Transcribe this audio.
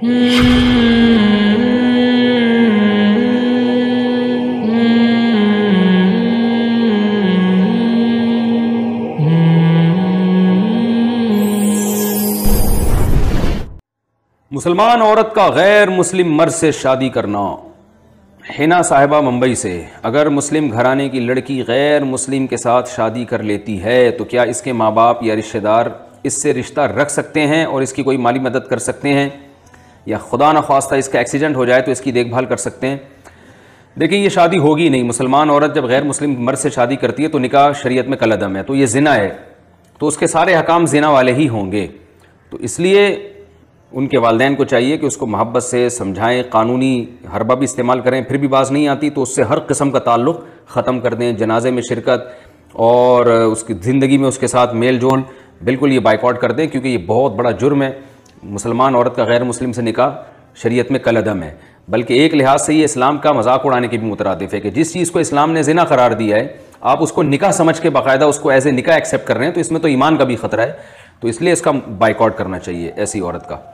मुसलमान औरत का गैर मुस्लिम मर्द से शादी करना। हिना साहिबा मुंबई से, अगर मुस्लिम घराने की लड़की गैर मुस्लिम के साथ शादी कर लेती है तो क्या इसके माँ बाप या रिश्तेदार इससे रिश्ता रख सकते हैं और इसकी कोई माली मदद कर सकते हैं, या खुदा न ख्वास्ता इसका एक्सीडेंट हो जाए तो इसकी देखभाल कर सकते हैं? देखिए, ये शादी होगी नहीं। मुसलमान औरत जब गैर मुस्लिम मर्द से शादी करती है तो निकाह शरीयत में कलअदम है, तो ये जिना है, तो उसके सारे हकाम जिना वाले ही होंगे। तो इसलिए उनके वालिदैन को चाहिए कि उसको मोहब्बत से समझाएं, कानूनी हरबा भी इस्तेमाल करें, फिर भी बाज नहीं आती तो उससे हर किस्म का ताल्लुक़ ख़त्म कर दें। जनाजे में शिरकत और उसकी ज़िंदगी में उसके साथ मेल जोल बिल्कुल ये बाइकआउट कर दें, क्योंकि ये बहुत बड़ा जुर्म है। मुसलमान औरत का गैर मुस्लिम से निकाह शरीयत में कलअदम है, बल्कि एक लिहाज से ये इस्लाम का मजाक उड़ाने के भी मुतरादिफ है कि जिस चीज़ को इस्लाम ने ज़िना करार दिया है आप उसको निकाह समझ के बाकायदा उसको एज ए निकाह एक्सेप्ट कर रहे हैं, तो इसमें तो ईमान का भी ख़तरा है। तो इसलिए इसका बाइकआउट करना चाहिए ऐसी औरत का।